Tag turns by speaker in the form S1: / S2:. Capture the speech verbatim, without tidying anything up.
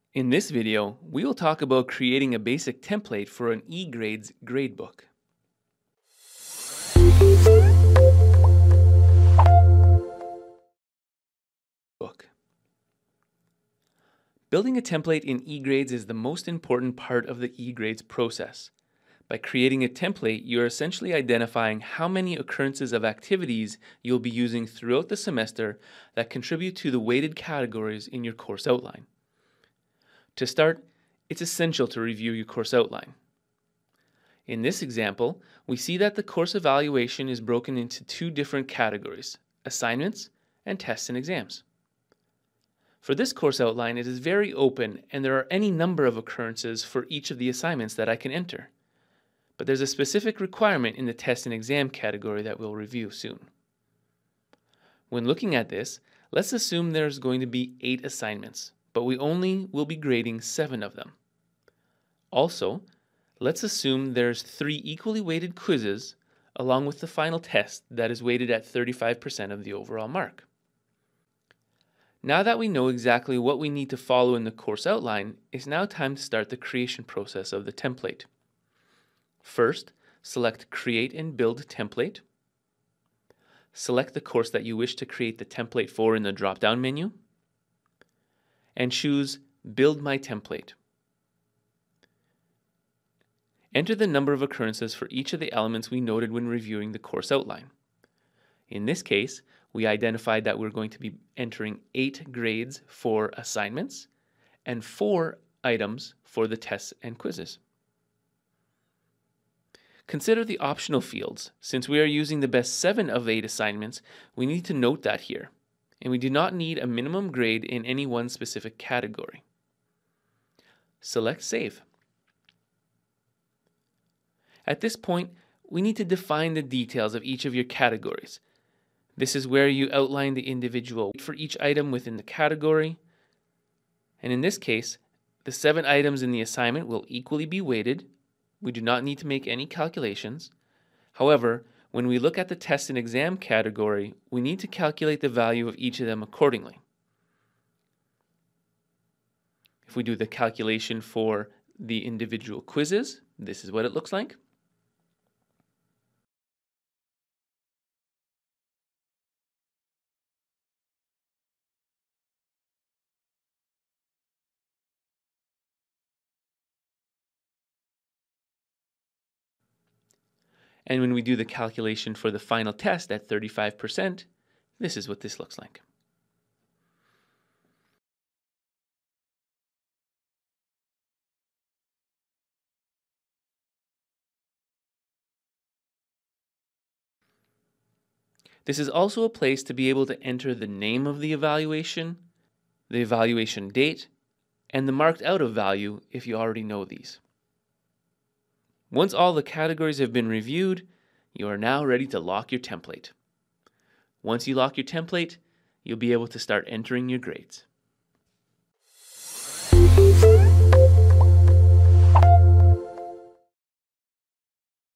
S1: In this video, we will talk about creating a basic template for an eGrades gradebook. Book. Building a template in eGrades is the most important part of the eGrades process. By creating a template, you're essentially identifying how many occurrences of activities you'll be using throughout the semester that contribute to the weighted categories in your course outline. To start, it's essential to review your course outline. In this example, we see that the course evaluation is broken into two different categories, assignments and tests and exams. For this course outline, it is very open and there are any number of occurrences for each of the assignments that I can enter. But there's a specific requirement in the test and exam category that we'll review soon. When looking at this, let's assume there's going to be eight assignments, but we only will be grading seven of them. Also, let's assume there's three equally weighted quizzes along with the final test that is weighted at thirty-five percent of the overall mark. Now that we know exactly what we need to follow in the course outline, it's now time to start the creation process of the template. First, select Create and Build Template. Select the course that you wish to create the template for in the drop-down menu, and choose Build My Template. Enter the number of occurrences for each of the elements we noted when reviewing the course outline. In this case, we identified that we're going to be entering eight grades for assignments and four items for the tests and quizzes. Consider the optional fields. Since we are using the best seven of eight assignments, we need to note that here, and we do not need a minimum grade in any one specific category. Select Save. At this point, we need to define the details of each of your categories. This is where you outline the individual for each item within the category, and in this case, the seven items in the assignment will equally be weighted. We do not need to make any calculations. However, when we look at the test and exam category, we need to calculate the value of each of them accordingly. If we do the calculation for the individual quizzes, this is what it looks like. And when we do the calculation for the final test at thirty-five percent, this is what this looks like. This is also a place to be able to enter the name of the evaluation, the evaluation date, and the marked out of value if you already know these. Once all the categories have been reviewed, you are now ready to lock your template. Once you lock your template, you'll be able to start entering your grades.